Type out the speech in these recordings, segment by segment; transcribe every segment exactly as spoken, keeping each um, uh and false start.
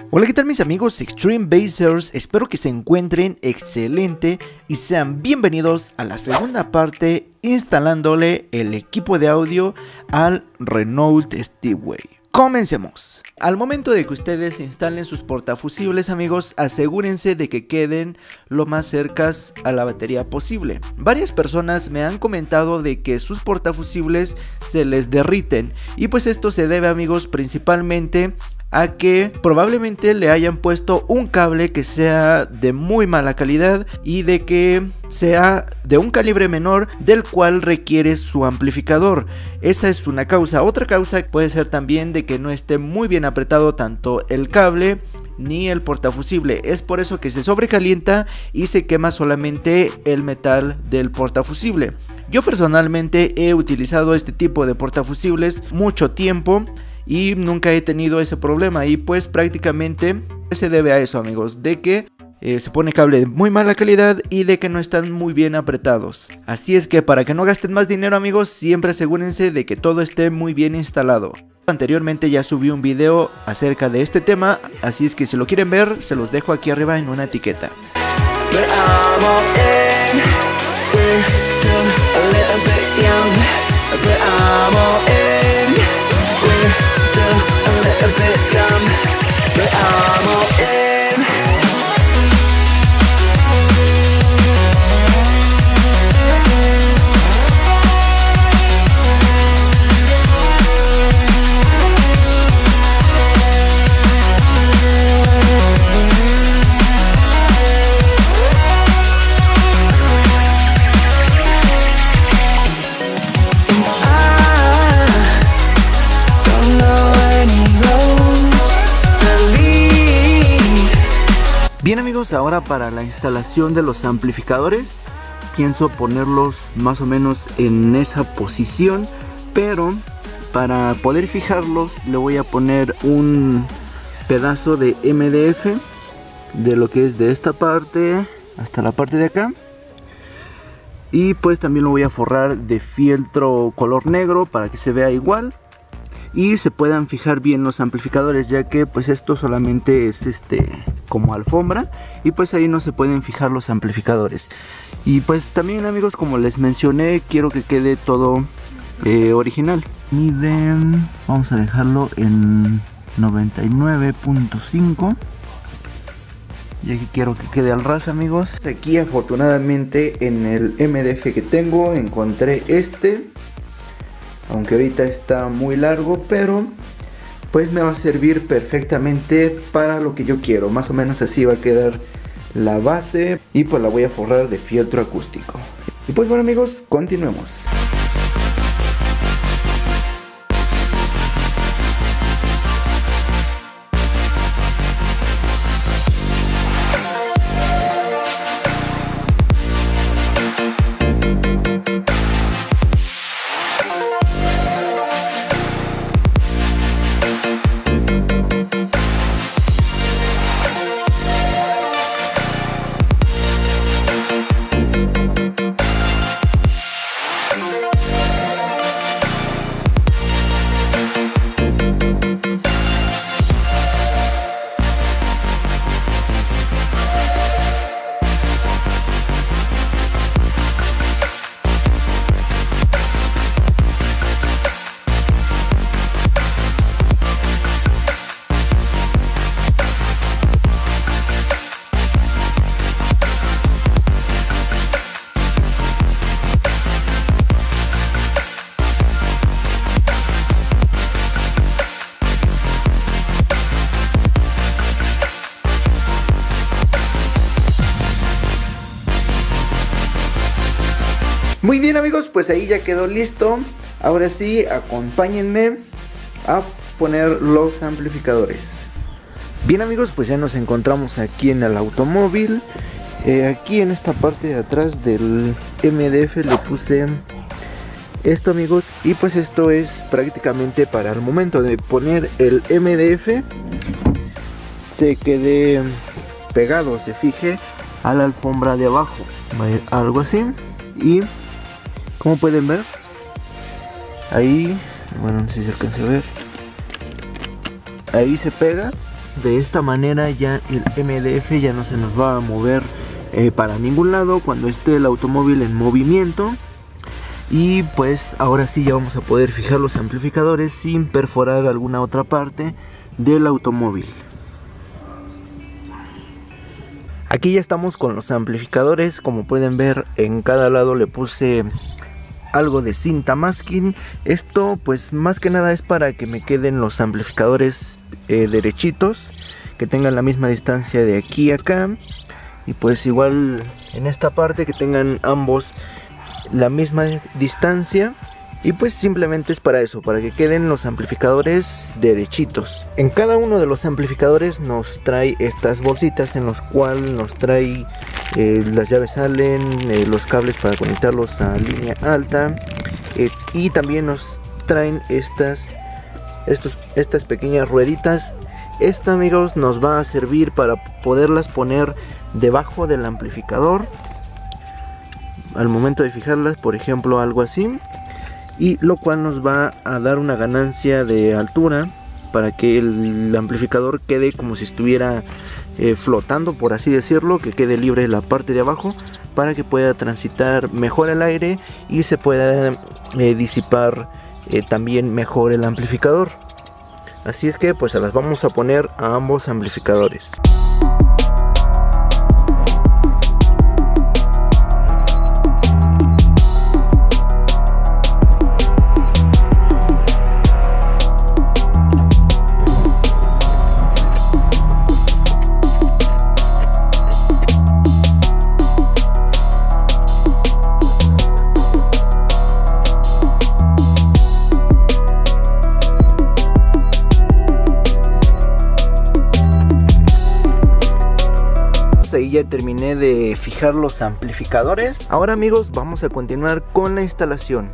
Hola, ¿qué tal mis amigos Extreme Basers? Espero que se encuentren excelente y sean bienvenidos a la segunda parte instalándole el equipo de audio al Renault Stepway. Comencemos. Al momento de que ustedes instalen sus portafusibles, amigos, asegúrense de que queden lo más cercas a la batería posible. Varias personas me han comentado de que sus portafusibles se les derriten y pues esto se debe, amigos, principalmente a que probablemente le hayan puesto un cable que sea de muy mala calidad y de que sea de un calibre menor del cual requiere su amplificador. Esa es una causa. Otra causa puede ser también de que no esté muy bien apretado tanto el cable ni el portafusible. Es por eso que se sobrecalienta y se quema solamente el metal del portafusible. Yo personalmente he utilizado este tipo de portafusibles mucho tiempo y nunca he tenido ese problema, y pues prácticamente se debe a eso, amigos, de que eh, se pone cable de muy mala calidad y de que no están muy bien apretados. Así es que para que no gasten más dinero, amigos, siempre asegúrense de que todo esté muy bien instalado. Anteriormente ya subí un video acerca de este tema, así es que si lo quieren ver se los dejo aquí arriba en una etiqueta. Bien, amigos, ahora para la instalación de los amplificadores pienso ponerlos más o menos en esa posición, pero para poder fijarlos le voy a poner un pedazo de M D F de lo que es de esta parte hasta la parte de acá, y pues también lo voy a forrar de fieltro color negro para que se vea igual y se puedan fijar bien los amplificadores, ya que pues esto solamente es este como alfombra y pues ahí no se pueden fijar los amplificadores. Y pues también, amigos, como les mencioné, quiero que quede todo eh, original. Miden, vamos a dejarlo en noventa y nueve punto cinco, ya que quiero que quede al ras, amigos. Aquí afortunadamente en el M D F que tengo encontré este, aunque ahorita está muy largo, pero pues me va a servir perfectamente para lo que yo quiero. Más o menos así va a quedar la base y pues la voy a forrar de fieltro acústico. Y pues bueno, amigos, continuemos. Muy bien, amigos, pues ahí ya quedó listo. Ahora sí, acompáñenme a poner los amplificadores. Bien, amigos, pues ya nos encontramos aquí en el automóvil. eh, Aquí en esta parte de atrás del M D F le puse esto, amigos, y pues esto es prácticamente para el momento de poner el M D F se quede pegado, se fije a la alfombra de abajo. Va a ir algo así. Y como pueden ver, ahí, bueno, no sé si se alcanza a ver, ahí se pega de esta manera ya el M D F ya no se nos va a mover eh, para ningún lado cuando esté el automóvil en movimiento. Y pues ahora sí ya vamos a poder fijar los amplificadores sin perforar alguna otra parte del automóvil. Aquí ya estamos con los amplificadores. Como pueden ver, en cada lado le puse algo de cinta masking. Esto pues más que nada es para que me queden los amplificadores eh, derechitos, que tengan la misma distancia de aquí a acá, y pues igual en esta parte que tengan ambos la misma distancia. Y pues simplemente es para eso, para que queden los amplificadores derechitos. En cada uno de los amplificadores nos trae estas bolsitas en los cuales nos trae eh, las llaves Allen, eh, los cables para conectarlos a línea alta, eh, y también nos traen estas, estos, estas pequeñas rueditas. Esta, amigos, nos va a servir para poderlas poner debajo del amplificador al momento de fijarlas, por ejemplo algo así, y lo cual nos va a dar una ganancia de altura para que el amplificador quede como si estuviera eh, flotando, por así decirlo, que quede libre la parte de abajo para que pueda transitar mejor el aire y se pueda eh, disipar eh, también mejor el amplificador. Así es que pues se las vamos a poner a ambos amplificadores. Ahí ya terminé de fijar los amplificadores. Ahora, amigos, vamos a continuar con la instalación.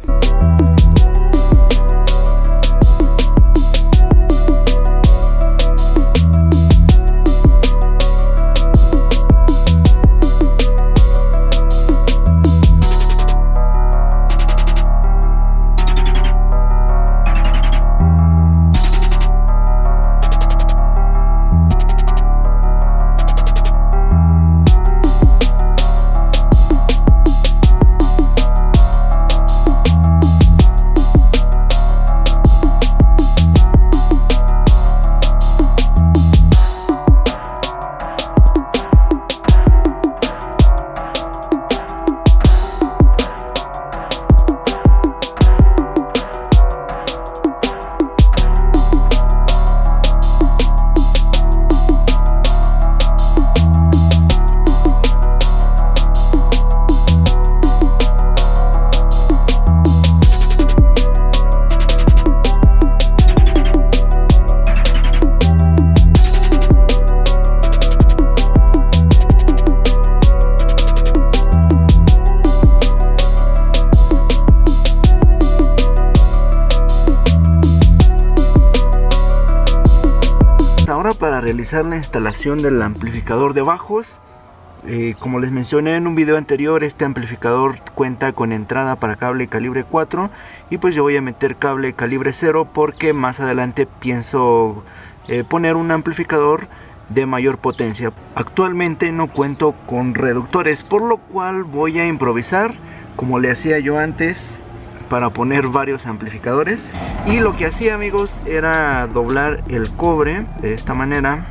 Para realizar la instalación del amplificador de bajos, eh, como les mencioné en un video anterior, este amplificador cuenta con entrada para cable calibre cuatro, y pues yo voy a meter cable calibre cero porque más adelante pienso eh, poner un amplificador de mayor potencia. Actualmente no cuento con reductores, por lo cual voy a improvisar como le hacía yo antes para poner varios amplificadores. Y lo que hacía, amigos, era doblar el cobre de esta manera.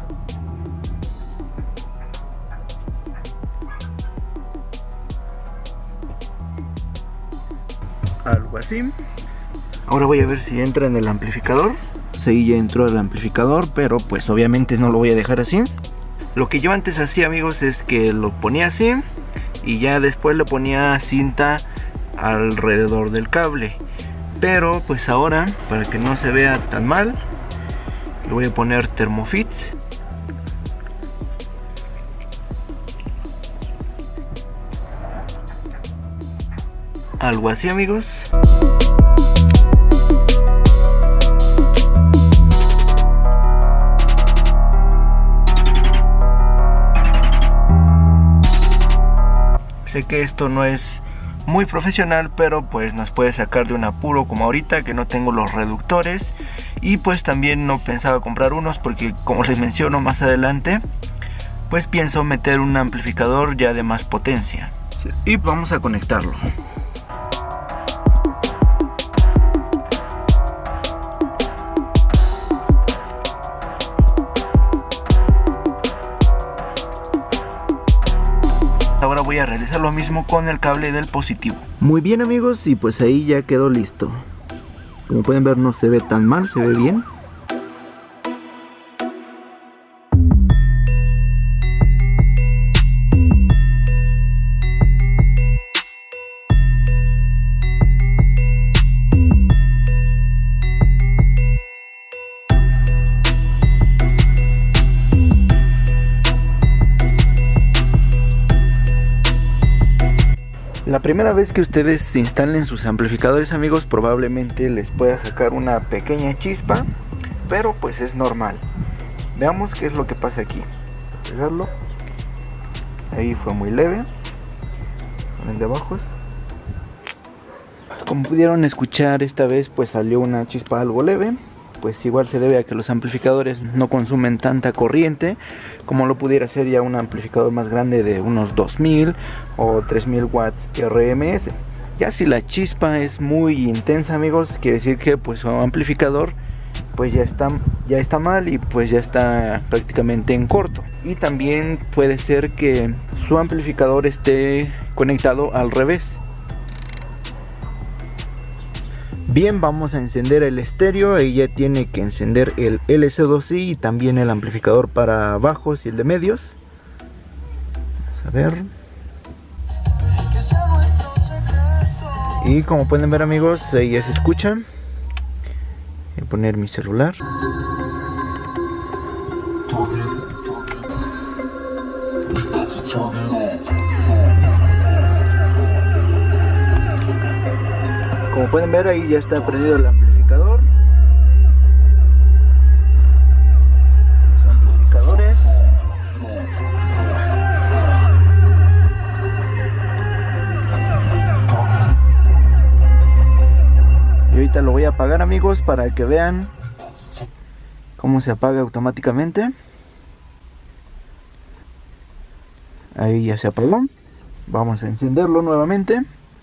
Algo así. Ahora voy a ver si entra en el amplificador. Sí, ya entró el amplificador, pero pues obviamente no lo voy a dejar así. Lo que yo antes hacía, amigos, es que lo ponía así y ya después le ponía cinta alrededor del cable. Pero pues ahora, para que no se vea tan mal, le voy a poner Thermofit. Algo así, amigos. Sé que esto no es muy profesional, pero pues nos puede sacar de un apuro como ahorita que no tengo los reductores Y pues también no pensaba comprar unos porque, como les menciono más adelante, pues pienso meter un amplificador ya de más potencia. Y vamos a conectarlo. Ahora voy a realizar lo mismo con el cable del positivo. Muy bien, amigos, y pues ahí ya quedó listo. Como pueden ver, no se ve tan mal, se ve bien. La primera vez que ustedes instalen sus amplificadores, amigos, probablemente les pueda sacar una pequeña chispa, pero pues es normal. Veamos qué es lo que pasa aquí. Pegarlo. Ahí fue muy leve. Con el de abajo. Como pudieron escuchar, esta vez pues salió una chispa algo leve. Pues igual se debe a que los amplificadores no consumen tanta corriente como lo pudiera ser ya un amplificador más grande de unos dos mil o tres mil watts R M S. Ya si la chispa es muy intensa, amigos, quiere decir que pues su amplificador pues ya está, ya está mal y pues ya está prácticamente en corto. Y también puede ser que su amplificador esté conectado al revés. Bien, vamos a encender el estéreo. Ella tiene que encender el L C dos I y también el amplificador para bajos y el de medios. Vamos a ver. Y como pueden ver, amigos, ahí ya se escucha. Voy a poner mi celular. Como pueden ver, ahí ya está prendido el amplificador. Los amplificadores. Y ahorita lo voy a apagar, amigos, para que vean cómo se apaga automáticamente. Ahí ya se apagó. Vamos a encenderlo nuevamente.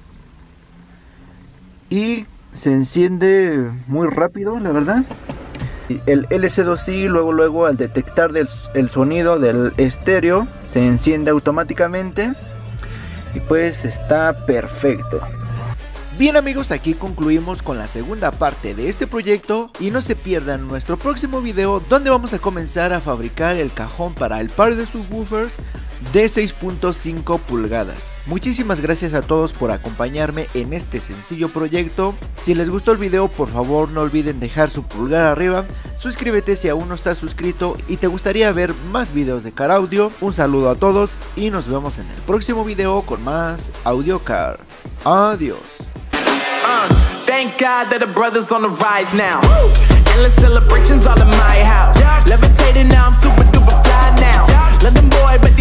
Y se enciende muy rápido, la verdad. El L C dos I luego luego al detectar del, el sonido del estéreo se enciende automáticamente y pues está perfecto. Bien, amigos, aquí concluimos con la segunda parte de este proyecto y no se pierdan nuestro próximo video donde vamos a comenzar a fabricar el cajón para el par de subwoofers de seis punto cinco pulgadas. Muchísimas gracias a todos por acompañarme en este sencillo proyecto. Si les gustó el video, por favor no olviden dejar su pulgar arriba, suscríbete si aún no estás suscrito y te gustaría ver más videos de Car Audio. Un saludo a todos y nos vemos en el próximo video con más Audio Car. Adiós. Uh, thank God that the brothers on the rise now. Woo! Endless celebrations all in my house. Yeah. Levitating now, I'm super duper fly now. Yeah. London boy, but